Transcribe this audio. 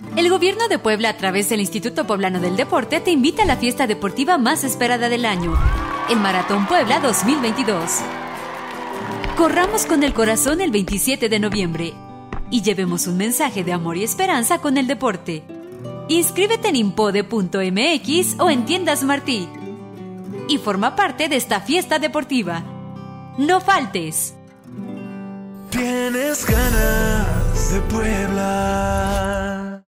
El Gobierno de Puebla, a través del Instituto Poblano del Deporte, te invita a la fiesta deportiva más esperada del año, el Maratón Puebla 2022. Corramos con el corazón el 27 de noviembre y llevemos un mensaje de amor y esperanza con el deporte. Inscríbete en impode.mx o en Tiendas Martí y forma parte de esta fiesta deportiva. ¡No faltes! Tienes ganas de Puebla.